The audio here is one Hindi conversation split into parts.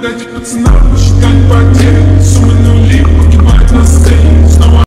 Дать пацанам посчитать потери, суммы нули погибают на сцене снова.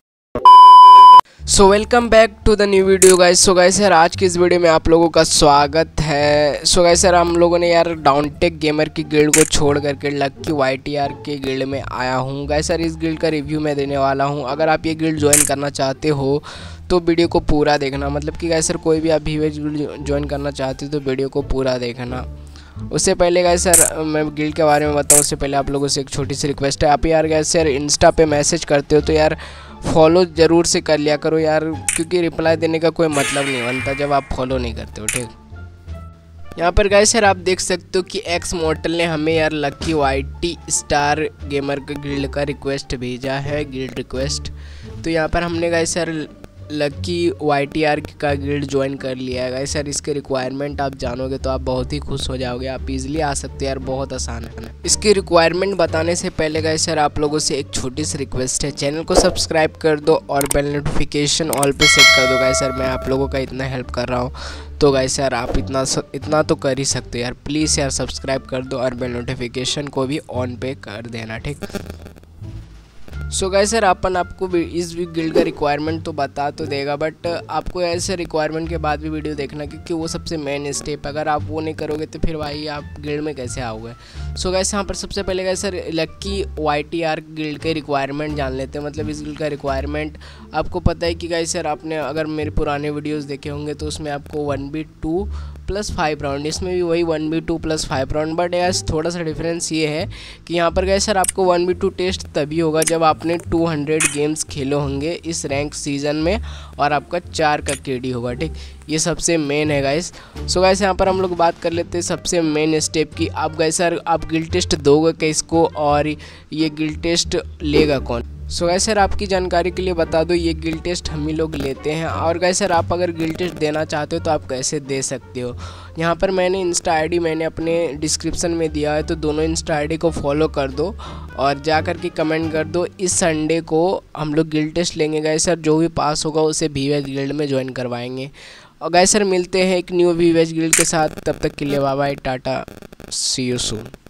So welcome back to the new video guys. So guys यार आज की इस वीडियो में आप लोगों का स्वागत है। सो गाइस यार हम लोगों ने यार डाउनटेक गेमर की गिल्ड को छोड़ करके लक्की YTR के गिल्ड में आया हूँ। गाइस यार इस गिल्ड का रिव्यू मैं देने वाला हूँ। अगर आप ये गिल्ड ज्वाइन करना चाहते हो तो वीडियो को पूरा देखना। मतलब कि गाइस यार कोई भी आप VVH गिल्ड ज्वाइन करना चाहते हो तो वीडियो को पूरा देखना। उससे पहले गाइस सर मैं गिल्ड के बारे में बताऊँ उससे पहले आप लोगों से एक छोटी सी रिक्वेस्ट है। आप यार गाइस यार इंस्टा पे मैसेज करते हो तो यार फॉलो ज़रूर से कर लिया करो यार, क्योंकि रिप्लाई देने का कोई मतलब नहीं बनता जब आप फॉलो नहीं करते हो। ठीक, यहाँ पर गाइस यार आप देख सकते हो कि एक्स मॉर्टल ने हमें यार लक्की YT स्टार गेमर के गिल्ड का रिक्वेस्ट भेजा है, गिल्ड रिक्वेस्ट। तो यहाँ पर हमने गाइस यार लक्की YTR का गिल्ड ज्वाइन कर लिया है। गाइस यार इसके रिक्वायरमेंट आप जानोगे तो आप बहुत ही खुश हो जाओगे। आप इजीली आ सकते हो यार, बहुत आसान है। इसकी रिक्वायरमेंट बताने से पहले गाइस यार आप लोगों से एक छोटी सी रिक्वेस्ट है, चैनल को सब्सक्राइब कर दो और बेल नोटिफिकेशन ऑल पे सेट कर दो। गाइस यार मैं आप लोगों का इतना हेल्प कर रहा हूँ तो गाइस यार आप इतना तो कर ही सकते हो यार। प्लीज़ यार सब्सक्राइब कर दो और बेल नोटिफिकेशन को भी ऑन पे कर देना। ठीक, सो गाइस सर आपको इस गिल्ड का रिक्वायरमेंट तो बता तो देगा, बट आपको ऐसे रिक्वायरमेंट के बाद भी वीडियो देखना, क्योंकि वो सबसे मेन स्टेप। अगर आप वो नहीं करोगे तो फिर भाई आप गिल्ड में कैसे आओगे। सो गाइस यहाँ पर सबसे पहले guys sir Lucky YTR guild के रिक्वायरमेंट जान लेते हैं। मतलब इस गिल्ड का रिक्वायरमेंट आपको पता है कि गाइस सर आपने अगर मेरे पुराने वीडियोज़ देखे होंगे तो उसमें आपको 1v2 + 5 राउंड, इसमें भी वही 1v2 + 5 राउंड, बट यार थोड़ा सा डिफरेंस ये है कि यहाँ पर गाइस सर आपको 1v2 टेस्ट तभी होगा जब आपने 200 गेम्स खेले होंगे इस रैंक सीज़न में और आपका 4 का KD होगा। ठीक, ये सबसे मेन है गाइस। सो गाइस यहाँ पर हम लोग बात कर लेते हैं सबसे मेन स्टेप की। आप गाइस सर आप गिल्ड टेस्ट दोगे किसको और ये गिल्ड टेस्ट लेगा कौन। सो गाइस सर आपकी जानकारी के लिए बता दो, ये गिल्ड टेस्ट हम ही लोग लेते हैं। और गाइस सर आप अगर गिल्ड टेस्ट देना चाहते हो तो आप कैसे दे सकते हो। यहाँ पर मैंने इंस्टा ID मैंने अपने डिस्क्रिप्शन में दिया है, तो दोनों इंस्टा ID को फॉलो कर दो और जा कर के कमेंट कर दो। इस संडे को हम लोग गिल्ड टेस्ट लेंगे गाइस सर, जो भी पास होगा उसे VVH गिल्ड में ज्वाइन करवाएंगे। और गाइस सर मिलते हैं एक न्यू VVH गिल्ड के साथ, तब तक के लिए bye bye, tata, see you soon.